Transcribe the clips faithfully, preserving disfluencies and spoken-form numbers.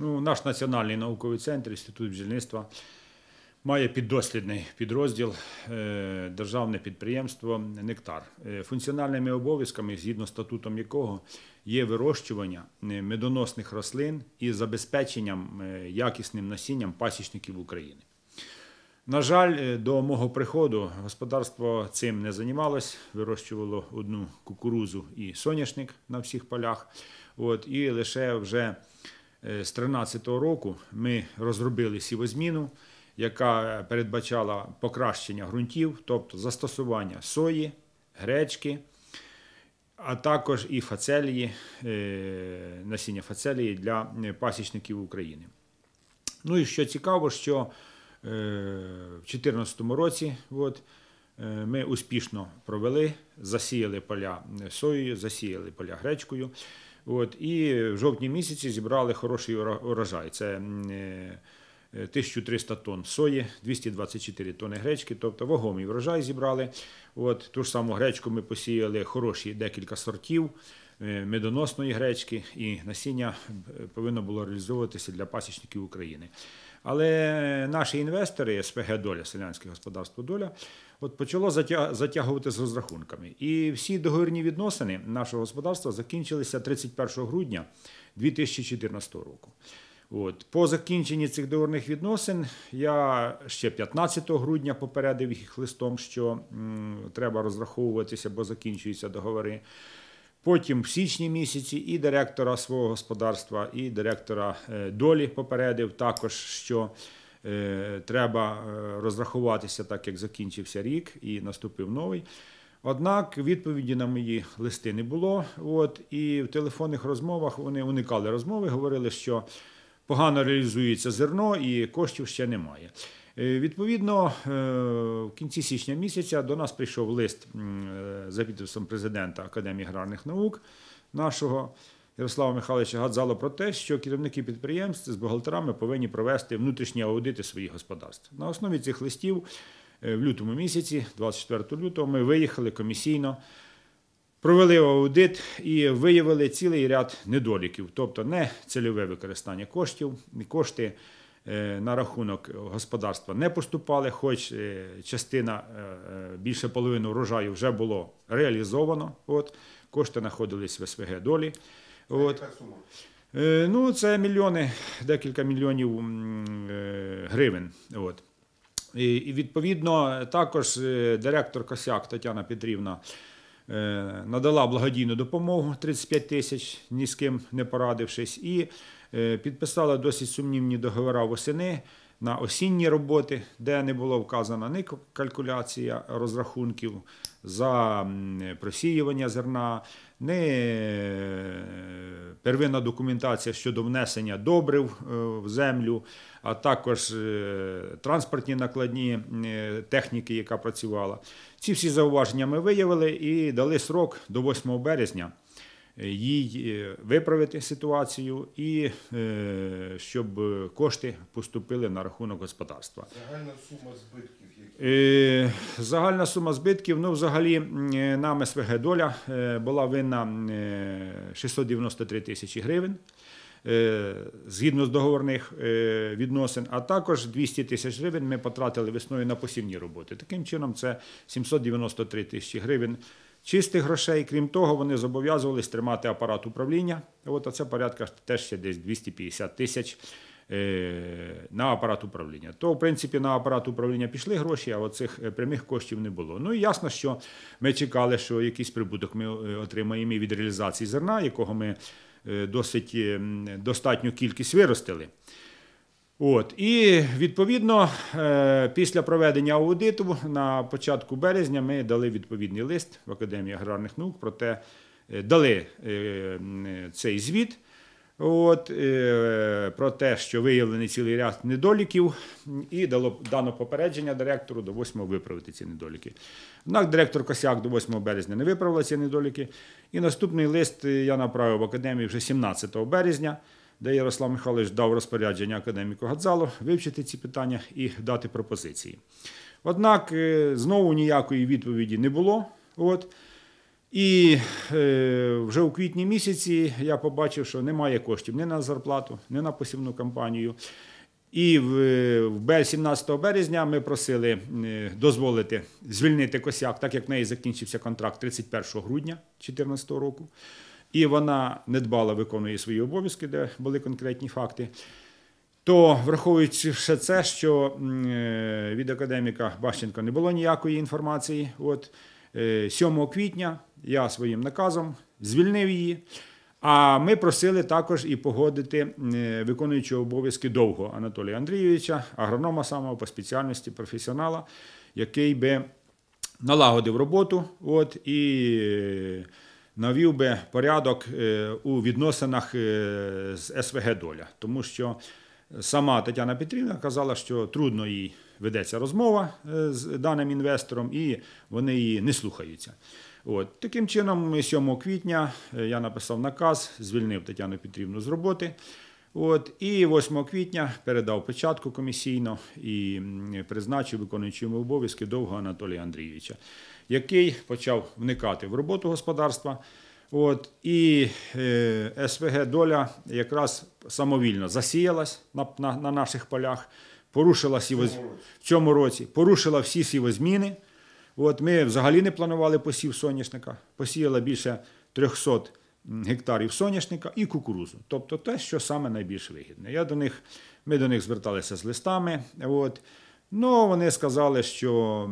Ну, наш Національний науковий центр, Інститут бджільництва, має піддослідний підрозділ державне підприємство «Нектар», функціональними обов'язками, згідно статутом якого є вирощування медоносних рослин і забезпеченням якісним насінням пасічників України. На жаль, до мого приходу господарство цим не займалось, вирощувало одну кукурудзу і соняшник на всіх полях. От, і лише вже з дві тисячі тринадцятого року ми розробили сівозміну, яка передбачала покращення ґрунтів, тобто застосування сої, гречки, а також і фацелії, насіння фацелії для пасічників України. Ну і що цікаво, що в дві тисячі чотирнадцятому році от, ми успішно провели, засіяли поля соєю, засіяли поля гречкою. От, і в жовтні місяці зібрали хороший урожай. Це тисяча триста тонн сої, двісті двадцять чотири тонни гречки, тобто вагомий врожай зібрали. От, ту ж саму гречку ми посіяли хороші декілька сортів медоносної гречки, і насіння повинно було реалізовуватися для пасічників України. Але наші інвестори, ес ве ге «Доля», селянське господарство «Доля», от почало затягувати з розрахунками. І всі договірні відносини нашого господарства закінчилися тридцять першого грудня дві тисячі чотирнадцятого року. От. По закінченні цих договірних відносин я ще п'ятнадцятого грудня попередив їх листом, що м, треба розраховуватися, бо закінчуються договори. Потім в січні місяці і директора свого господарства, і директора «Долі» попередив також, що е, треба розрахуватися так, як закінчився рік і наступив новий. Однак відповіді на мої листи не було. От, і в телефонних розмовах вони уникали розмови, говорили, що погано реалізується зерно і коштів ще немає. Відповідно, в кінці січня місяця до нас прийшов лист за підписом президента Академії аграрних наук нашого Ярослава Михайловича Гадзало про те, що керівники підприємств з бухгалтерами повинні провести внутрішні аудити своїх господарств. На основі цих листів в лютому місяці, двадцять четвертого лютого, ми виїхали комісійно, провели аудит і виявили цілий ряд недоліків, тобто не цільове використання коштів, кошти на рахунок господарства не поступали, хоч частина, більше половини врожаю вже було реалізовано. От, кошти знаходились в ес ве ге «Долі». От. Ну, це мільйони, декілька мільйонів гривень. От. І, відповідно, також директор Косяк Тетяна Петрівна надала благодійну допомогу тридцять п'ять тисяч, ні з ким не порадившись, і підписала досить сумнівні договори восени на осінні роботи, де не було вказана ні калькуляція розрахунків за просіювання зерна, ні первинна документація щодо внесення добрив в землю, а також транспортні накладні техніки, яка працювала. Ці всі зауваження ми виявили і дали срок до восьмого березня їй виправити ситуацію і щоб кошти поступили на рахунок господарства. Загальна сума збитків? Які? Загальна сума збитків, ну взагалі нам ес ве ге «Доля» була винна шістсот дев'яносто три тисячі гривень згідно з договорних відносин, а також двісті тисяч гривень ми потратили весною на посівні роботи. Таким чином це сімсот дев'яносто три тисячі гривень чистих грошей. Крім того, вони зобов'язувалися тримати апарат управління. От, а це порядка теж ще десь двісті п'ятдесят тисяч на апарат управління. То, в принципі, на апарат управління пішли гроші, а оцих прямих коштів не було. Ну і ясно, що ми чекали, що якийсь прибуток ми отримаємо від реалізації зерна, якого ми досить достатню кількість виростили. От. І, відповідно, після проведення аудиту на початку березня ми дали відповідний лист в Академію аграрних наук, про те, дали цей звіт, от, про те, що виявлений цілий ряд недоліків, і дало дано попередження директору до восьмого виправити ці недоліки. Однак директор Косяк до восьмого березня не виправила ці недоліки, і наступний лист я направив в Академію вже сімнадцятого березня, де Ярослав Михайлович дав розпорядження академіку Гадзало вивчити ці питання і дати пропозиції. Однак знову ніякої відповіді не було. От. І е, вже у квітні місяці я побачив, що немає коштів ні на зарплату, ні на посівну кампанію. І в сімнадцятого березня ми просили дозволити звільнити Косяк, так як в неї закінчився контракт тридцять першого грудня дві тисячі чотирнадцятого року. І вона недбало виконує свої обов'язки, де були конкретні факти. То, враховуючи ще це, що від академіка Бащенка не було ніякої інформації, от, сьомого квітня я своїм наказом звільнив її. А ми просили також і погодити виконуючого обов'язки Довгого Анатолія Андрійовича, агронома самого по спеціальності, професіонала, який би налагодив роботу от, і навів би порядок у відносинах з ес ве ге «Доля». Тому що сама Тетяна Петрівна казала, що трудно їй ведеться розмова з даним інвестором, і вони її не слухаються. От. Таким чином, сьомого квітня я написав наказ, звільнив Тетяну Петрівну з роботи. От. І восьмого квітня передав печатку комісійно і призначив виконуючим обов'язки Довгого Анатолія Андрійовича, який почав вникати в роботу господарства. От. І е, ес ве ге «Доля» якраз самовільно засіялась на, на, на наших полях, порушила сівоз... в цьому році, порушила всі сівозміни. От ми взагалі не планували посів соняшника, посіяла більше трьохсот гектарів соняшника і кукурудзу. Тобто те, що саме найбільш вигідне. Я до них, ми до них зверталися з листами. От. Ну, вони сказали, що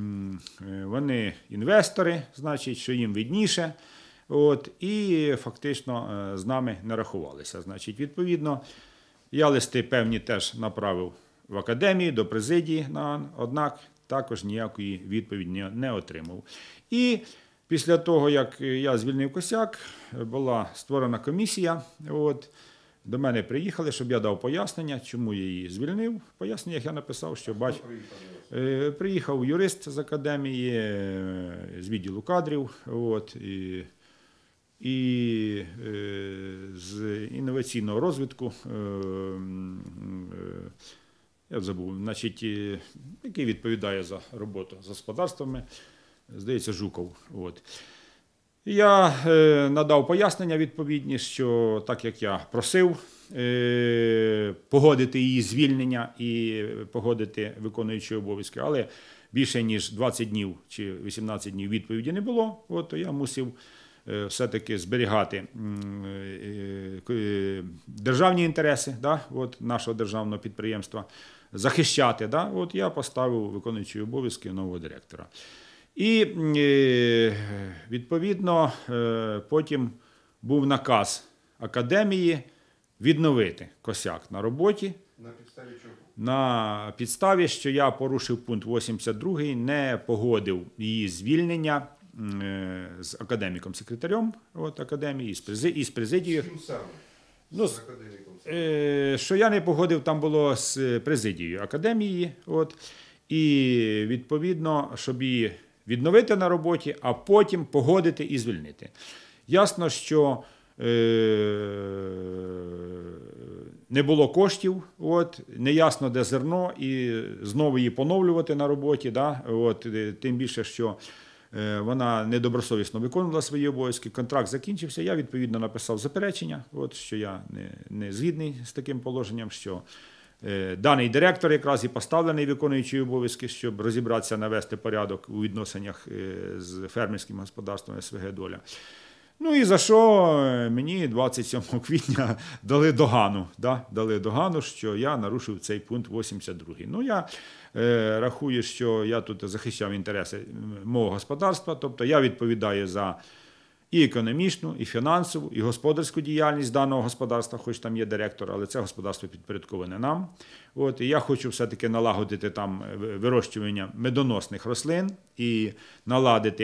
вони інвестори, значить, що їм видніше. От, і фактично з нами не рахувалися. Значить, відповідно, я листи певні теж направив в академію, до президії, однак також ніякої відповіді не отримав. І після того, як я звільнив Косяк, була створена комісія. От, до мене приїхали, щоб я дав пояснення, чому я її звільнив. В поясненнях я написав, що бач... приїхав юрист з академії, з відділу кадрів, от, і, і з інноваційного розвитку. Я забув, значить, який відповідає за роботу з господарствами, здається, Жуков. От. Я е, надав пояснення відповідні, що так як я просив е, погодити її звільнення і погодити виконуючі обов'язки, але більше ніж двадцять днів чи вісімнадцять днів відповіді не було, от, то я мусив е, все-таки зберігати е, е, державні інтереси, да, от, нашого державного підприємства, захищати. Да, от, я поставив виконуючі обов'язки нового директора. І, відповідно, потім був наказ академії відновити Косяк на роботі. На підставі чого? На підставі, що я порушив пункт вісімдесят другий, не погодив її звільнення з академіком-секретарем от, академії, і з президією. Чим саме? Ну, з академіком? Що я не погодив, там було з президією академії. От, і, відповідно, щоб її відновити на роботі, а потім погодити і звільнити. Ясно, що е, не було коштів, от, неясно, де зерно, і знову її поновлювати на роботі. Да, от, тим більше, що е, вона недобросовісно виконувала свої обов'язки, контракт закінчився, я відповідно написав заперечення, от, що я не, не згідний з таким положенням, що даний директор якраз і поставлений виконуючий обов'язки, щоб розібратися, навести порядок у відносинах з фермерським господарством ес ве ге «Доля». Ну і за що мені двадцять сьомого квітня дали догану, да? дали догану, що я нарушив цей пункт вісімдесят другий. Ну я е, рахую, що я тут захищав інтереси мого господарства, тобто я відповідаю за і економічну, і фінансову, і господарську діяльність даного господарства, хоч там є директор, але це господарство підпорядковане нам. От, і я хочу все-таки налагодити там вирощування медоносних рослин і наладити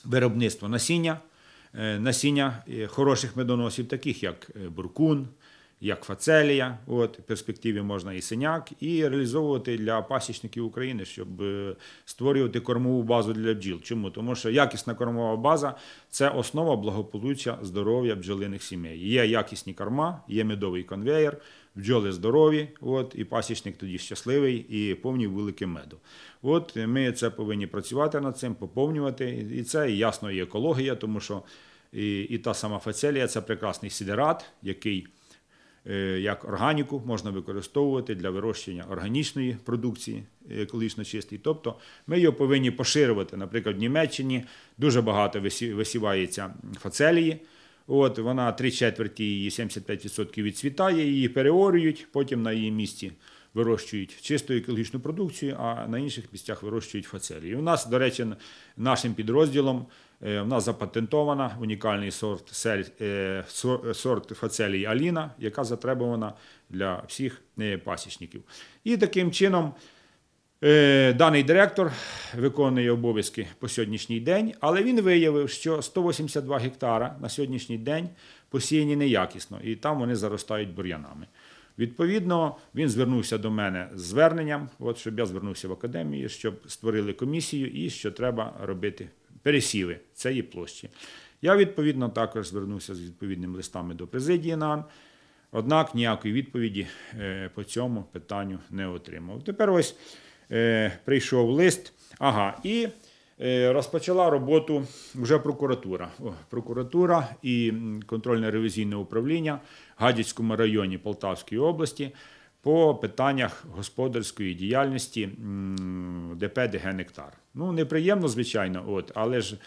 виробництво насіння, насіння хороших медоносів, таких як буркун, як фацелія, от, в перспективі можна і синяк, і реалізовувати для пасічників України, щоб створювати кормову базу для бджіл. Чому? Тому що якісна кормова база – це основа благополуччя, здоров'я бджолиних сімей. Є якісні корма, є медовий конвеєр, бджоли здорові, от, і пасічник тоді щасливий і повні вулики меду. От, ми це повинні працювати над цим, поповнювати, і це і ясно і екологія, тому що і, і та сама фацелія – це прекрасний сидерат, який як органіку можна використовувати для вирощення органічної продукції, екологічно чистої. Тобто ми його повинні поширювати. Наприклад, в Німеччині дуже багато висівається фацелії. От, вона три четверті її, сімдесят п'ять відсотків відцвітає, її переорюють, потім на її місці вирощують чисту екологічну продукцію, а на інших місцях вирощують фацелії. У нас, до речі, нашим підрозділом у нас запатентована унікальний сорт, сорт фацелії Аліна, яка затребувана для всіх пасічників. І таким чином даний директор виконує обов'язки по сьогоднішній день, але він виявив, що сто вісімдесят два гектара на сьогоднішній день посіяні неякісно, і там вони заростають бур'янами. Відповідно, він звернувся до мене з зверненням, от, щоб я звернувся в академію, щоб створили комісію і що треба робити пересіви цієї площі. Я, відповідно, також звернувся з відповідними листами до президії НААН, однак ніякої відповіді по цьому питанню не отримав. Тепер ось е, прийшов лист, ага, і е, розпочала роботу вже прокуратура. О, прокуратура і контрольно-ревізійне управління в Гадяцькому районі Полтавської області по питаннях господарської діяльності ДП ДГ «Нектар». Ну, неприємно, звичайно, от, але ж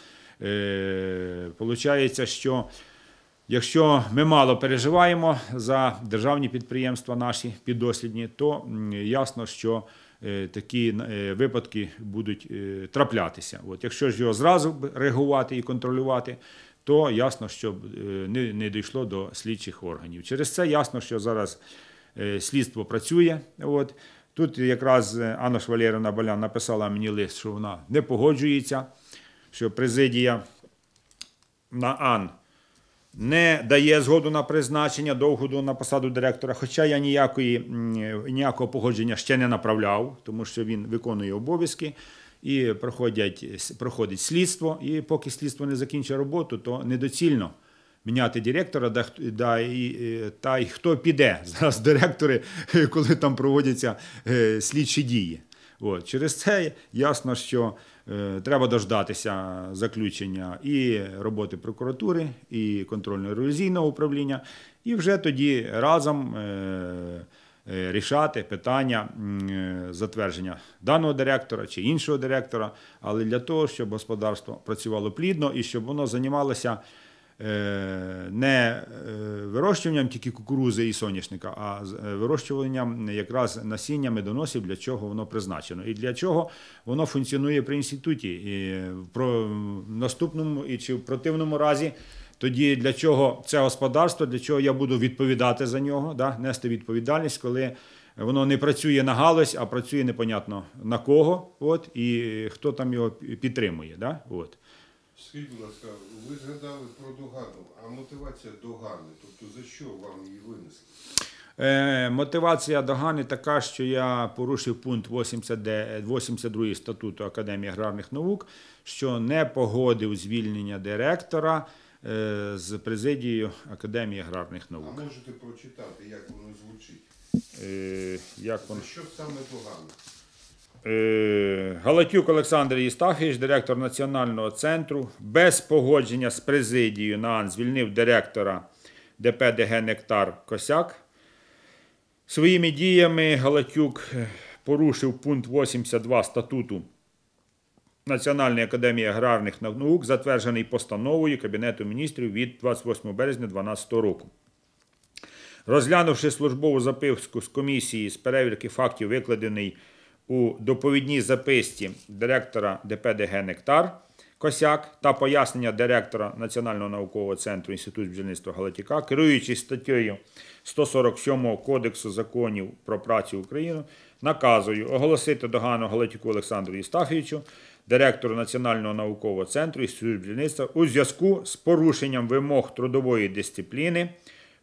е, виходить, що якщо ми мало переживаємо за державні підприємства наші піддослідні, то ясно, що е, такі е, випадки будуть е, траплятися. От, якщо ж його зразу реагувати і контролювати, то ясно, що не, не дійшло до слідчих органів. Через це ясно, що зараз слідство працює. От. Тут якраз Анна Валеріївна Балян написала мені лист, що вона не погоджується, що президія НААН не дає згоду на призначення довгого на посаду директора, хоча я ніякої, ніякого погодження ще не направляв, тому що він виконує обов'язки і проходять, проходить слідство, і поки слідство не закінчить роботу, то недоцільно міняти директора, да, да, і, та й хто піде зараз директори, коли там проводяться е, слідчі дії. От. Через це ясно, що е, треба дождатися заключення і роботи прокуратури, і контрольно-ревізійного управління, і вже тоді разом е, е, рішати питання е, затвердження даного директора чи іншого директора, але для того, щоб господарство працювало плідно і щоб воно займалося не вирощуванням тільки кукурузи і соняшника, а вирощуванням якраз насіння медоносів, для чого воно призначено. І для чого воно функціонує при інституті. І в наступному і чи в противному разі, тоді для чого це господарство, для чого я буду відповідати за нього, да, нести відповідальність, коли воно не працює на галузь, а працює непонятно на кого, от, і хто там його підтримує. Да, от. Скажіть, будь ласка, ви згадали про догану, а мотивація догани, тобто за що вам її винесли? Е, мотивація догани така, що я порушив пункт вісімдесят другий статуту Академії аграрних наук, що не погодив звільнення директора е, з президією Академії аграрних наук. А можете прочитати, як воно звучить? Е, як воно... За що саме догана? Галатюк Олександр Єстахович, директор Національного центру, без погодження з президією НААН звільнив директора ДП ДГ «Нектар» Косяк. Своїми діями Галатюк порушив пункт вісімдесят два статуту Національної академії аграрних наук, затверджений постановою Кабінету міністрів від двадцять восьмого березня дві тисячі дванадцятого року. Розглянувши службову записку з комісії з перевірки фактів, викладений у доповідній записці директора ДП ДГ «Нектар» Косяк та пояснення директора Національного наукового центру Інституту бджільництва Галатюка, керуючись статтею сто сорок сьомого Кодексу законів про працю України, наказую оголосити догану Галатюку Олександру Єстаховичу, директору Національного наукового центру Інституту бджільництва, у зв'язку з порушенням вимог трудової дисципліни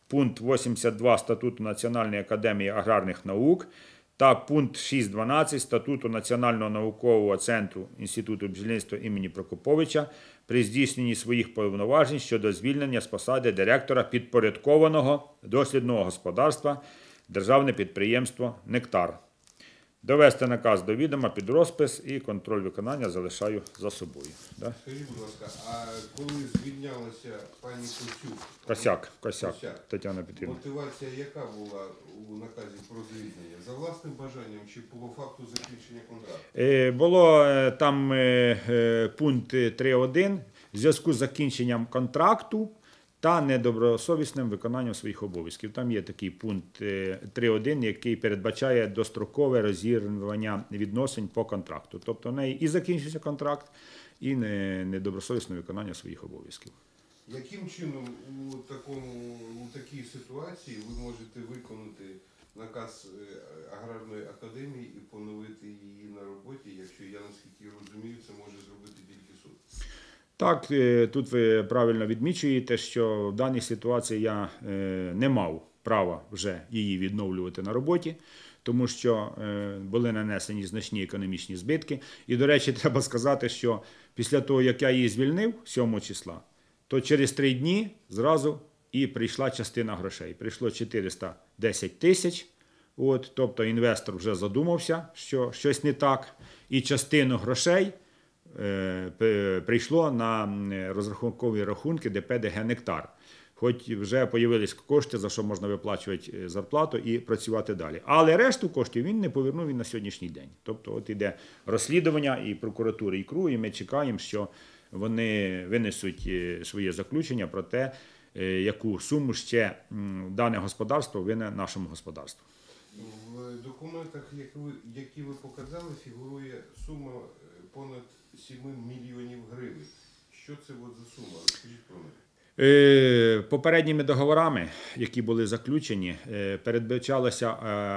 пункт вісімдесят два Статуту Національної академії аграрних наук та пункт шість дванадцять Статуту Національного наукового центру Інституту бджільництва імені Прокоповича при здійсненні своїх повноважень щодо звільнення з посади директора підпорядкованого дослідного господарства державне підприємство «Нектар». Довести наказ до відома під розпис і контроль виконання залишаю за собою. Да? Скажіть, будь ласка, а коли звільнялася пані Косюк? Косяк, Косяк, Косяк. Тетяна Петрівна. Мотивація яка була у наказі про звільнення? За власним бажанням чи по факту закінчення контракту? Е, Було е, там е, е, пункт три один в зв'язку з закінченням контракту та недобросовісним виконанням своїх обов'язків. Там є такий пункт е, три один, який передбачає дострокове розірвання відносин по контракту. Тобто в неї і закінчився контракт, і не- недобросовісне виконання своїх обов'язків. Яким чином у, такому, у такій ситуації ви можете виконати наказ е, аграрної академії і поновити її на роботі, якщо я наскільки розумію, це може зробити тільки суд? Так, е, тут ви правильно відмічуєте, що в даній ситуації я е, не мав права вже її відновлювати на роботі, тому що е, були нанесені значні економічні збитки. І, до речі, треба сказати, що після того, як я її звільнив сьомого числа, то через три дні зразу і прийшла частина грошей. Прийшло чотириста десять тисяч, от, тобто інвестор вже задумався, що щось не так, і частину грошей е, п- прийшло на м, розрахункові рахунки ДП ДГ «Нектар». Хоч вже з'явились кошти, за що можна виплачувати е, зарплату і працювати далі. Але решту коштів він не повернув і на сьогоднішній день. Тобто от іде розслідування і прокуратури, і КРУ, і ми чекаємо, що вони винесуть е, своє заключення про те, е, яку суму ще м, дане господарство винне нашому господарству. В документах, які ви, які ви показали, фігурує сума е, понад сім мільйонів гривень. Що це от за сума? Розкажіть про неї. Е, Попередніми договорами, які були заключені, е, передбачалася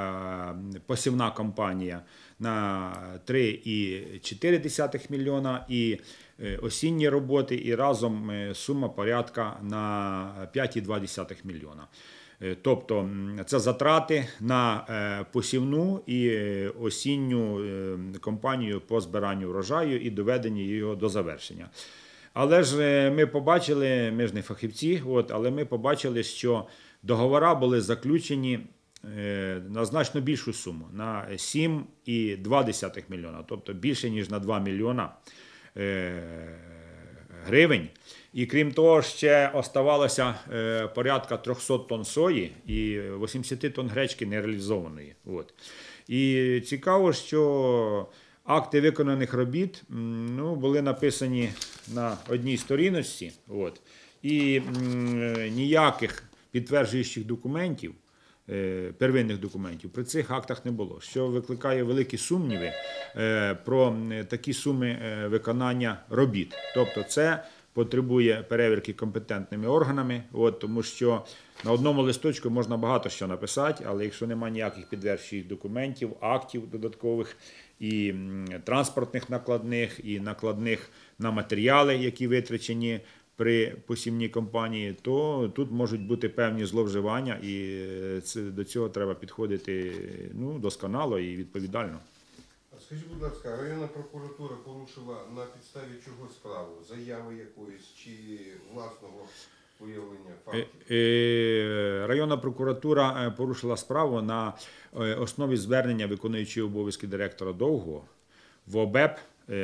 е, посівна кампанія на три цілих чотири десятих мільйона і е, осінні роботи, і разом е, сума порядка на п'ять цілих дві десятих мільйона. Е, Тобто м, це затрати на е, посівну і е, осінню е, кампанію по збиранню врожаю і доведенню його до завершення. Але ж е, ми побачили, ми ж не фахівці, от, але ми побачили, що договори були заключені е, на значно більшу суму, на сім цілих дві десятих мільйона, тобто більше, ніж на два мільйона е, гривень. І крім того, ще оставалося е, порядка триста тонн сої і вісімдесят тонн гречки нереалізованої. От. І цікаво, що акти виконаних робіт м, ну, були написані на одній сторіночці, от, і м, ніяких підтверджуючих документів, е, первинних документів при цих актах не було, що викликає великі сумніви е, про м, такі суми е, виконання робіт. Тобто це потребує перевірки компетентними органами, от, тому що на одному листочку можна багато що написати, але якщо немає ніяких підтверджуючих документів, актів додаткових, і м, транспортних накладних, і накладних на матеріали, які витрачені при посівній кампанії, то тут можуть бути певні зловживання, і е, це, до цього треба підходити ну, досконало і відповідально. А скажіть, будь ласка, районна прокуратура порушила на підставі чого справу? Заяви якоїсь чи власного виявлення фактів? Е, е, Районна прокуратура е, порушила справу на е, основі звернення виконуючого обов'язки директора Довгого в ОБЕП е,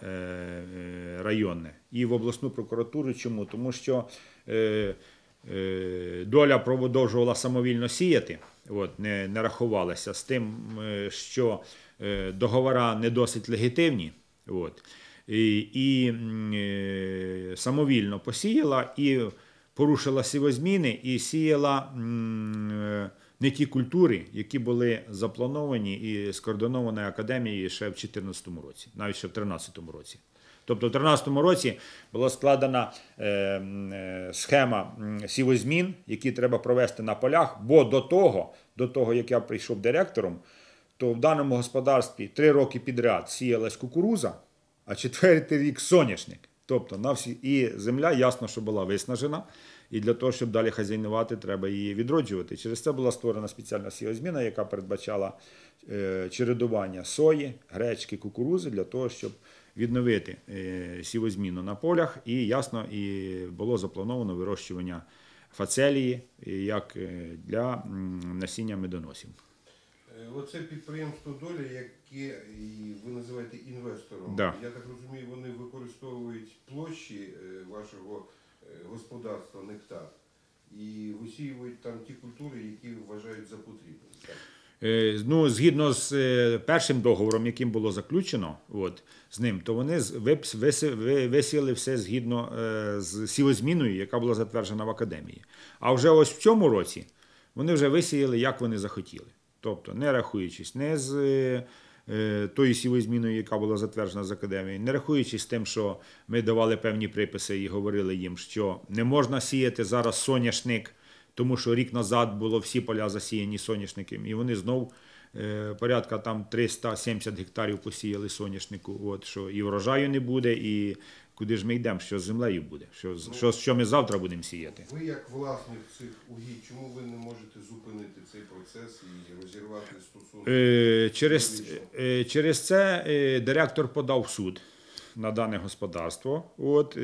е, районне і в обласну прокуратуру. Чому? Тому що е, е, доля продовжувала самовільно сіяти, от, не, не рахувалася з тим, е, що е, договори не досить легітимні. От, і, і е, самовільно посіяла і порушила сівозміни і сіяла м, не ті культури, які були заплановані і скоординовані академією ще в дві тисячі чотирнадцятому році, навіть ще в дві тисячі тринадцятому році. Тобто в дві тисячі тринадцятому році була складена е, е, схема м, сівозмін, які треба провести на полях, бо до того, до того, як я прийшов директором, то в даному господарстві три роки підряд сіялась кукуруза, а четвертий рік соняшник. Тобто на всі і земля ясно, що була виснажена, І для того, щоб далі хазяйнувати, треба її відроджувати. Через це була створена спеціальна сівозміна, яка передбачала е, чередування сої, гречки, кукурузи для того, щоб відновити е, сівозміну на полях. І, ясно, і було заплановано вирощування фацелії як е, для м, насіння медоносів. Е, Оце підприємство «Доля», яке і ви називаєте інвестором. Да. Я так розумію, вони використовують площі е, вашого е, господарства «Нектар» і висіюють там ті культури, які вважають за потрібне. Так? Е, Ну, згідно з е, першим договором, яким було заключено от, з ним, то вони з- випс- виси- ви- висіяли все згідно е, з сівозміною, яка була затверджена в академії. А вже ось в цьому році вони вже висіяли, як вони захотіли. Тобто, не рахуючись не з е, е, тою сівозміною, яка була затверджена з академії, не рахуючись з тим, що ми давали певні приписи і говорили їм, що не можна сіяти зараз соняшник, тому що рік назад було всі поля засіяні соняшником, і вони знов е, порядка там триста сімдесят гектарів посіяли соняшнику, от, що і врожаю не буде, і куди ж ми йдемо, що з землею буде, що, з- що, що ми завтра будемо сіяти. Ви як власник цих угідь, чому ви не можете зупинити цей процес і розірвати стосунки? Е, Через, юридично? е, через це е, директор подав в суд на дане господарство от,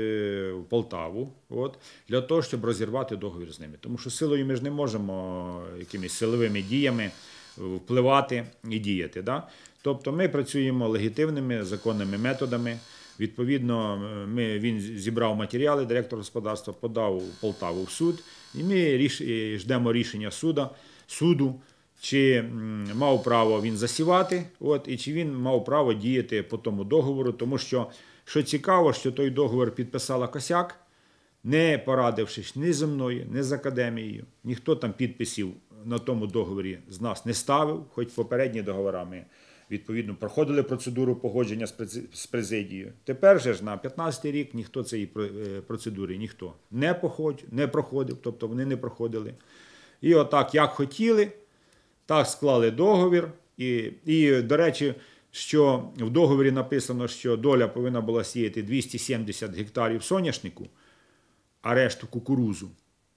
е, в Полтаву от, для того, щоб розірвати договір з ними. Тому що силою ми ж не можемо якимись силовими діями впливати і діяти. Да? Тобто ми працюємо легітимними законними методами. Відповідно, ми, він зібрав матеріали, директор господарства подав в Полтаву в суд, і ми ріш, е, ждемо рішення суду, суду, чи м, мав право він засівати, от, і чи він мав право діяти по тому договору, тому що, що цікаво, що той договор підписала Косяк, не порадившись ні зі мною, ні з академією. Ніхто там підписів на тому договорі з нас не ставив, хоч попередні договори ми відповідно проходили процедуру погодження з прези- з президією. Тепер же ж на п'ятнадцятий рік ніхто цієї про- е, процедури ніхто не, походь, не проходив, тобто вони не проходили. І отак, як хотіли, так склали договір. І, і, до речі, що в договорі написано, що доля повинна була сіяти двісті сімдесят гектарів соняшнику, а решту кукурузу.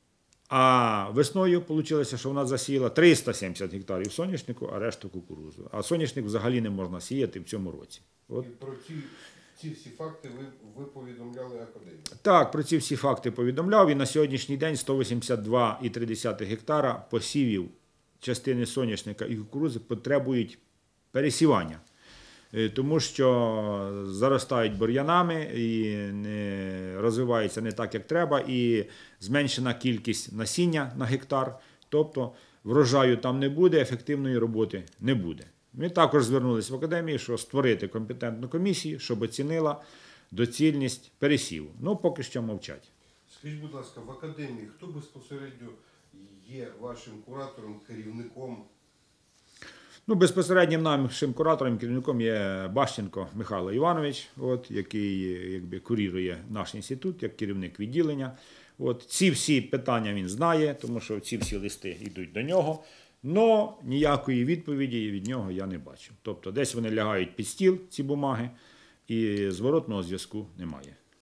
А весною вийшло, що вона засіяла триста сімдесят гектарів соняшнику, а решту кукурузу. А соняшник взагалі не можна сіяти в цьому році. От. І про ці, ці всі факти ви, ви повідомляли академію. Так, про ці всі факти повідомляв. І на сьогоднішній день сто вісімдесят два цілих три десятих гектара посівів частини соняшника і кукурузи потребують пересівання. Е, Тому що заростають бур'янами і не розвиваються не так, як треба, і зменшена кількість насіння на гектар, тобто врожаю там не буде, ефективної роботи не буде. Ми також звернулися в академію, що створити компетентну комісію, щоб оцінила доцільність пересіву. Ну, поки що мовчать. Скажіть, будь ласка, в академії хто безпосередньо є вашим куратором, керівником? Ну, безпосереднім нашим куратором, керівником є Бащенко Михайло Іванович, от, який якби, курірує наш інститут як керівник відділення. От, ці всі питання він знає, тому що ці всі листи йдуть до нього, але ніякої відповіді від нього я не бачу. Тобто десь вони лягають під стіл, ці бумаги, і зворотного зв'язку немає.